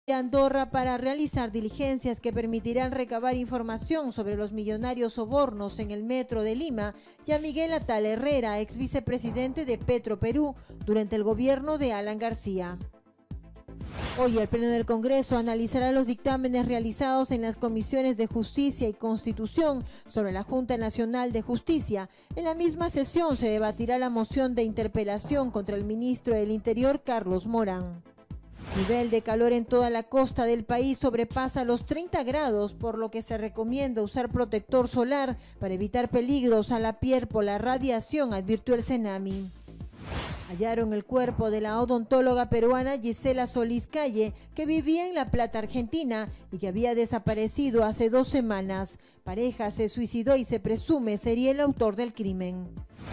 Andorra para realizar diligencias que permitirán recabar información sobre los millonarios sobornos en el metro de Lima, y a Miguel Atala Herrera, ex vicepresidente de Petro Perú, durante el gobierno de Alan García. Hoy el Pleno del Congreso analizará los dictámenes realizados en las comisiones de Justicia y Constitución sobre la Junta Nacional de Justicia. En la misma sesión se debatirá la moción de interpelación contra el ministro del Interior, Carlos Morán. Nivel de calor en toda la costa del país sobrepasa los 30 grados, por lo que se recomienda usar protector solar para evitar peligros a la piel por la radiación, advirtió el CENAMI. Hallaron el cuerpo de la odontóloga peruana Gisela Solís Calle, que vivía en La Plata, Argentina, y que había desaparecido hace 2 semanas. Pareja se suicidó y se presume sería el autor del crimen.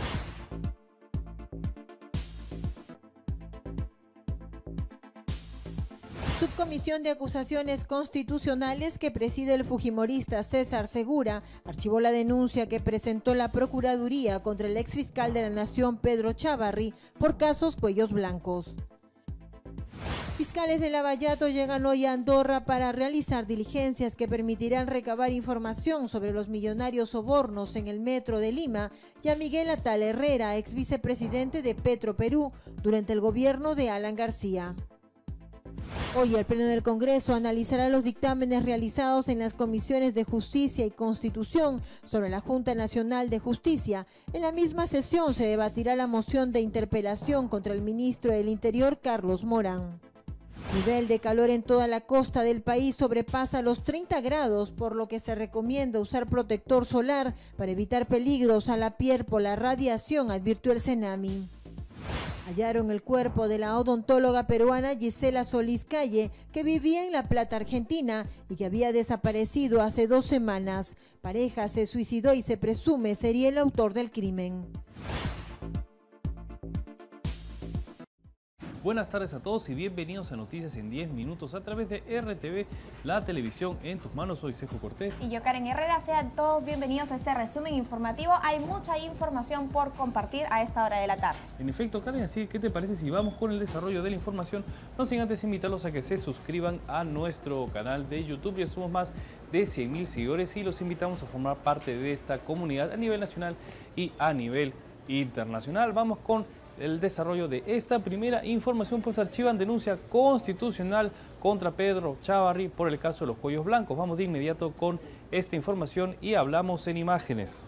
Subcomisión de Acusaciones Constitucionales que preside el fujimorista César Segura archivó la denuncia que presentó la Procuraduría contra el exfiscal de la Nación Pedro Chávarri por casos Cuellos Blancos. Fiscales de Lavallato llegan hoy a Andorra para realizar diligencias que permitirán recabar información sobre los millonarios sobornos en el metro de Lima, y a Miguel Atala Herrera, ex vicepresidente de Petro Perú, durante el gobierno de Alan García. Hoy el Pleno del Congreso analizará los dictámenes realizados en las comisiones de Justicia y Constitución sobre la Junta Nacional de Justicia. En la misma sesión se debatirá la moción de interpelación contra el ministro del Interior, Carlos Morán. Nivel de calor en toda la costa del país sobrepasa los 30 grados, por lo que se recomienda usar protector solar para evitar peligros a la piel por la radiación, advirtió el CENAMI. Hallaron el cuerpo de la odontóloga peruana Gisela Solís Calle, que vivía en La Plata, Argentina, y que había desaparecido hace 2 semanas. Pareja se suicidó y se presume sería el autor del crimen. Buenas tardes a todos y bienvenidos a Noticias en 10 Minutos a través de RTV, la televisión en tus manos. Soy Sejo Cortés. Y yo, Karen Herrera. Sean todos bienvenidos a este resumen informativo. Hay mucha información por compartir a esta hora de la tarde. En efecto, Karen, así que ¿qué te parece si vamos con el desarrollo de la información? No sin antes invitarlos a que se suscriban a nuestro canal de YouTube. Ya somos más de 100.000 seguidores y los invitamos a formar parte de esta comunidad a nivel nacional y a nivel internacional. Vamos con el desarrollo de esta primera información, pues archivan denuncia constitucional contra Pedro Chávarri por el caso de los Cuellos Blancos. Vamos de inmediato con esta información y hablamos en imágenes.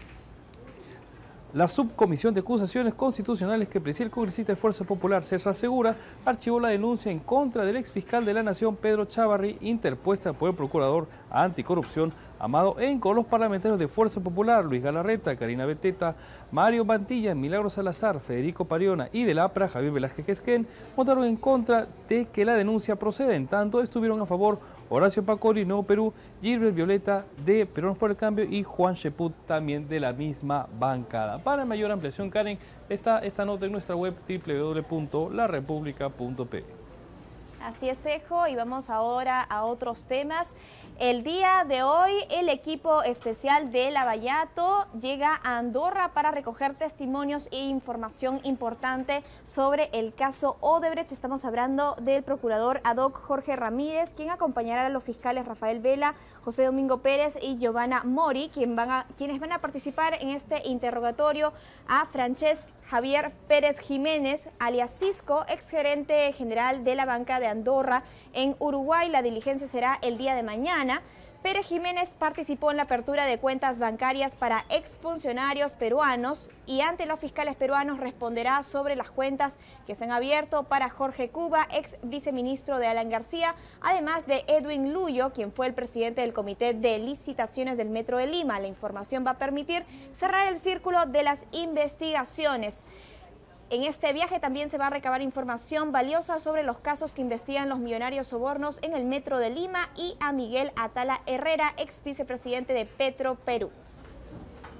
La Subcomisión de Acusaciones Constitucionales que preside el congresista de Fuerza Popular César Segura archivó la denuncia en contra del exfiscal de la Nación Pedro Chávarri, interpuesta por el procurador anticorrupción Amado En con los parlamentarios de Fuerza Popular Luis Galarreta, Karina Beteta, Mario Mantilla, Milagro Salazar, Federico Pariona y del APRA Javier Velázquez Quesquén votaron en contra de que la denuncia proceda. En tanto estuvieron a favor Horacio Pacori, Nuevo Perú, Gilbert Violeta de Peronos por el Cambio y Juan Cheput, también de la misma bancada. Para mayor ampliación, Karen, está esta nota en nuestra web www.larepublica.pe. Así es, Sejo, y vamos ahora a otros temas. El día de hoy, el equipo especial de Lavallato llega a Andorra para recoger testimonios e información importante sobre el caso Odebrecht. Estamos hablando del procurador ad hoc Jorge Ramírez, quien acompañará a los fiscales Rafael Vela, José Domingo Pérez y Giovanna Mori, quienes van a participar en este interrogatorio a Francesc Javier Pérez Jiménez, alias Cisco, exgerente general de la Banca de Andorra en Uruguay. La diligencia será el día de mañana. Pérez Jiménez participó en la apertura de cuentas bancarias para exfuncionarios peruanos y ante los fiscales peruanos responderá sobre las cuentas que se han abierto para Jorge Cuba, ex viceministro de Alan García, además de Edwin Luyo, quien fue el presidente del Comité de Licitaciones del Metro de Lima. La información va a permitir cerrar el círculo de las investigaciones. En este viaje también se va a recabar información valiosa sobre los casos que investigan los millonarios sobornos en el Metro de Lima y a Miguel Atala Herrera, ex vicepresidente de Petro Perú.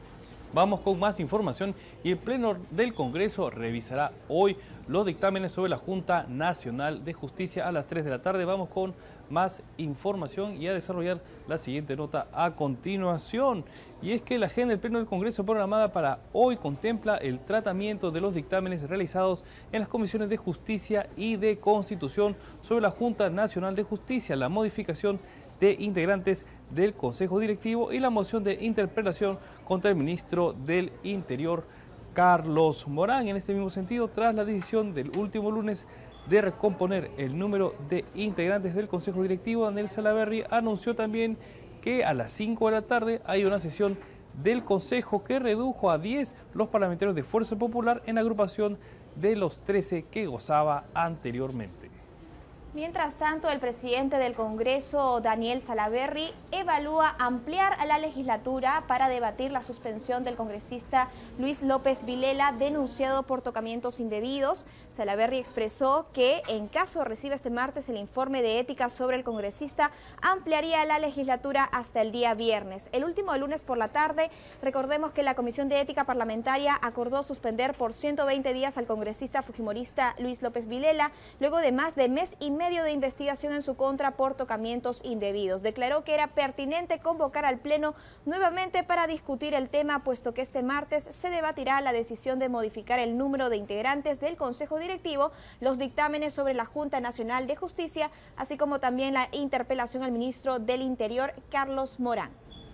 Vamos con más información y el Pleno del Congreso revisará hoy los dictámenes sobre la Junta Nacional de Justicia a las 3 de la tarde. Vamos con más información y a desarrollar la siguiente nota a continuación. Y es que la agenda del Pleno del Congreso programada para hoy contempla el tratamiento de los dictámenes realizados en las comisiones de Justicia y de Constitución sobre la Junta Nacional de Justicia, la modificación de integrantes del Consejo Directivo y la moción de interpelación contra el ministro del Interior, Carlos Morán. En este mismo sentido, tras la decisión del último lunes de recomponer el número de integrantes del Consejo Directivo, Daniel Salaverry anunció también que a las 5 de la tarde hay una sesión del Consejo que redujo a 10 los parlamentarios de Fuerza Popular en agrupación de los 13 que gozaba anteriormente. Mientras tanto, el presidente del Congreso, Daniel Salaverry, evalúa ampliar a la legislatura para debatir la suspensión del congresista Luis López Vilela, denunciado por tocamientos indebidos. Salaverry expresó que, en caso reciba este martes el informe de ética sobre el congresista, ampliaría la legislatura hasta el día viernes. El último lunes por la tarde, recordemos que la Comisión de Ética Parlamentaria acordó suspender por 120 días al congresista fujimorista Luis López Vilela, luego de más de mes y medio de investigación en su contra por tocamientos indebidos. Declaró que era pertinente convocar al Pleno nuevamente para discutir el tema, puesto que este martes se debatirá la decisión de modificar el número de integrantes del Consejo Directivo, los dictámenes sobre la Junta Nacional de Justicia, así como también la interpelación al ministro del Interior, Carlos Morán.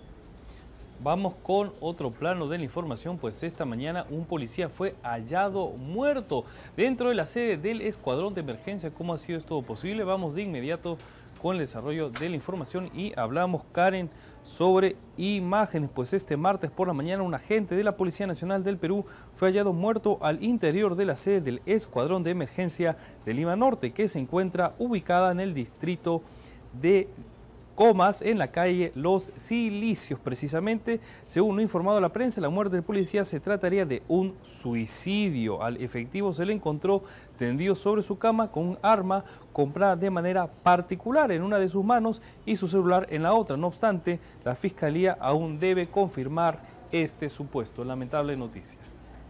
Vamos con otro plano de la información, pues esta mañana un policía fue hallado muerto dentro de la sede del Escuadrón de Emergencia. ¿Cómo ha sido esto posible? Vamos de inmediato con el desarrollo de la información y hablamos, Karen, sobre imágenes. Pues este martes por la mañana un agente de la Policía Nacional del Perú fue hallado muerto al interior de la sede del Escuadrón de Emergencia de Lima Norte, que se encuentra ubicada en el distrito de Comas, en la calle Los Cilicios. Precisamente, según lo informado a la prensa, la muerte del policía se trataría de un suicidio. Al efectivo se le encontró tendido sobre su cama con un arma comprada de manera particular en una de sus manos y su celular en la otra. No obstante, la Fiscalía aún debe confirmar este supuesto. Lamentable noticia.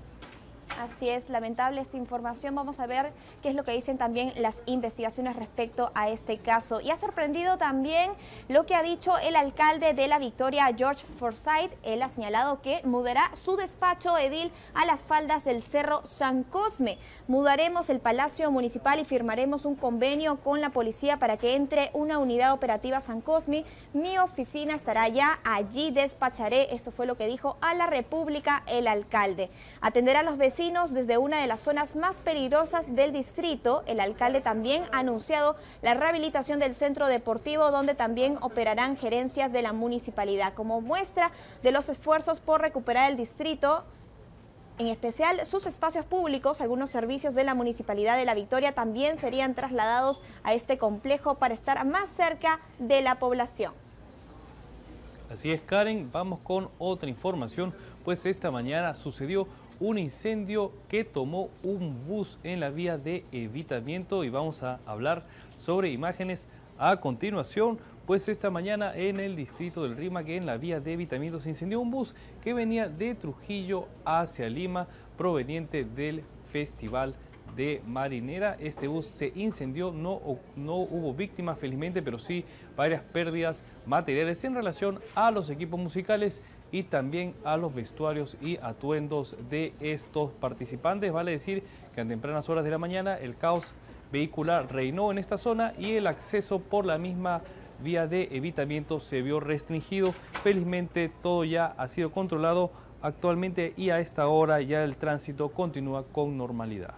Así es, lamentable esta información. Vamos a ver qué es lo que dicen también las investigaciones respecto a este caso. Y ha sorprendido también lo que ha dicho el alcalde de La Victoria, George Forsyth. Él ha señalado que mudará su despacho edil a las faldas del Cerro San Cosme. Mudaremos el Palacio Municipal y firmaremos un convenio con la policía para que entre una unidad operativa San Cosme. Mi oficina estará allá, allí despacharé. Esto fue lo que dijo a La República el alcalde. Atenderá a los vecinos desde una de las zonas más peligrosas del distrito. El alcalde también ha anunciado la rehabilitación del centro deportivo, donde también operarán gerencias de la municipalidad. Como muestra de los esfuerzos por recuperar el distrito, en especial sus espacios públicos, algunos servicios de la Municipalidad de La Victoria también serían trasladados a este complejo para estar más cerca de la población. Así es, Karen. Vamos con otra información, pues esta mañana sucedió un incendio que tomó un bus en la vía de evitamiento y vamos a hablar sobre imágenes a continuación. Pues esta mañana en el distrito del Rímac, en la vía de evitamiento, se incendió un bus que venía de Trujillo hacia Lima, proveniente del Festival de Marinera. Este bus se incendió, no hubo víctimas felizmente, pero sí varias pérdidas materiales en relación a los equipos musicales y también a los vestuarios y atuendos de estos participantes. Vale decir que en tempranas horas de la mañana el caos vehicular reinó en esta zona y el acceso por la misma vía de evitamiento se vio restringido. Felizmente todo ya ha sido controlado actualmente y a esta hora ya el tránsito continúa con normalidad.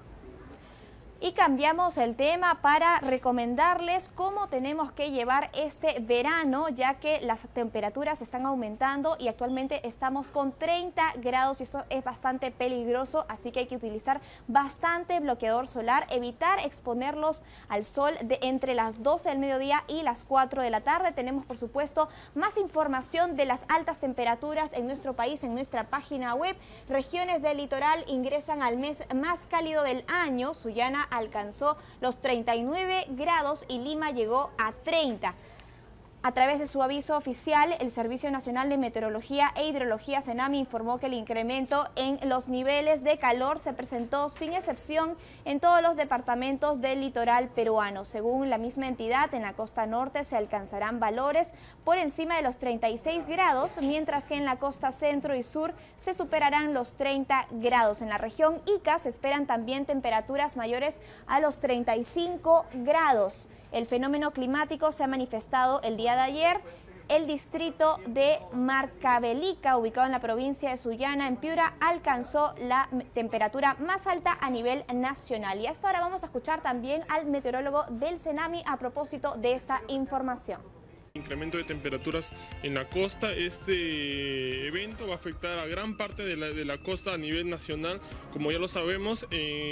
Y cambiamos el tema para recomendarles cómo tenemos que llevar este verano, ya que las temperaturas están aumentando y actualmente estamos con 30 grados y esto es bastante peligroso, así que hay que utilizar bastante bloqueador solar, evitar exponerlos al sol entre las 12 del mediodía y las 4 de la tarde. Tenemos, por supuesto, más información de las altas temperaturas en nuestro país en nuestra página web. Regiones del litoral ingresan al mes más cálido del año. Sullana alcanzó los 39 grados y Lima llegó a 30. A través de su aviso oficial, el Servicio Nacional de Meteorología e Hidrología, SENAMI, informó que el incremento en los niveles de calor se presentó sin excepción en todos los departamentos del litoral peruano. Según la misma entidad, en la costa norte se alcanzarán valores por encima de los 36 grados, mientras que en la costa centro y sur se superarán los 30 grados. En la región Ica se esperan también temperaturas mayores a los 35 grados. El fenómeno climático se ha manifestado el día de ayer. El distrito de Marcabelica, ubicado en la provincia de Sullana, en Piura, alcanzó la temperatura más alta a nivel nacional. Y hasta ahora vamos a escuchar también al meteorólogo del SENAMI a propósito de esta información. Incremento de temperaturas en la costa. Este evento va a afectar a gran parte de la costa a nivel nacional. Como ya lo sabemos,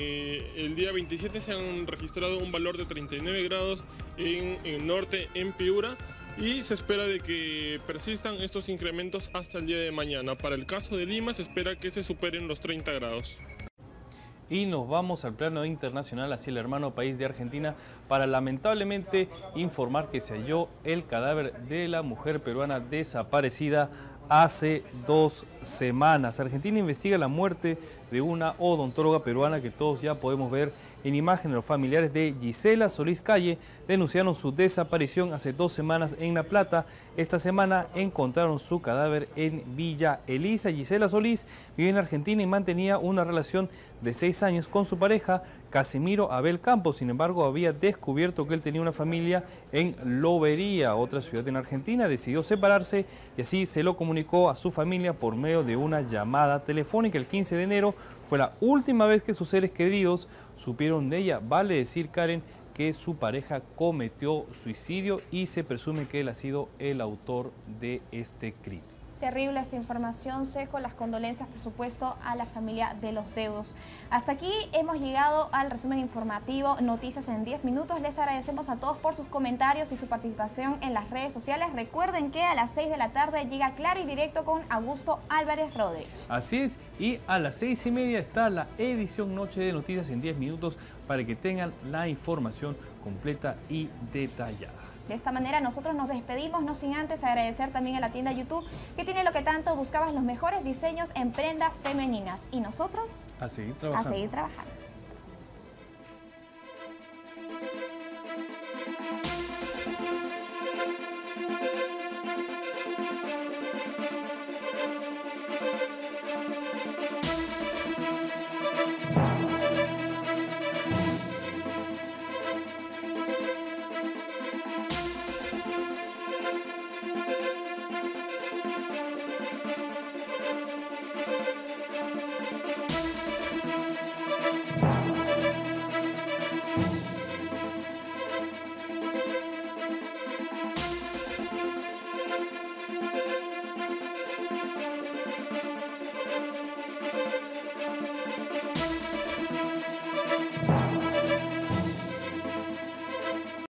el día 27 se han registrado un valor de 39 grados en el norte, en Piura, y se espera de que persistan estos incrementos hasta el día de mañana. Para el caso de Lima se espera que se superen los 30 grados. Y nos vamos al plano internacional, hacia el hermano país de Argentina, para lamentablemente informar que se halló el cadáver de la mujer peruana desaparecida hace 2 semanas. Argentina investiga la muerte de una odontóloga peruana que todos ya podemos ver en imágenes. Los familiares de Gisela Solís Calle denunciaron su desaparición hace 2 semanas en La Plata. Esta semana encontraron su cadáver en Villa Elisa. Gisela Solís vive en Argentina y mantenía una relación de 6 años con su pareja, Casimiro Abel Campos. Sin embargo, había descubierto que él tenía una familia en Lobería, otra ciudad en Argentina. Decidió separarse y así se lo comunicó a su familia por medio de una llamada telefónica. El 15 de enero fue la última vez que sus seres queridos supieron de ella. Vale decir, Karen, que su pareja cometió suicidio y se presume que él ha sido el autor de este crimen. Terrible esta información, Sejo. Las condolencias, por supuesto, a la familia de los deudos. Hasta aquí hemos llegado al resumen informativo Noticias en 10 minutos. Les agradecemos a todos por sus comentarios y su participación en las redes sociales. Recuerden que a las 6 de la tarde llega Claro y Directo con Augusto Álvarez Rodríguez. Así es, y a las 6:30 está la edición Noche de Noticias en 10 minutos para que tengan la información completa y detallada. De esta manera nosotros nos despedimos, no sin antes agradecer también a la tienda YouTube que tiene lo que tanto buscabas, los mejores diseños en prendas femeninas. Y nosotros a seguir trabajando.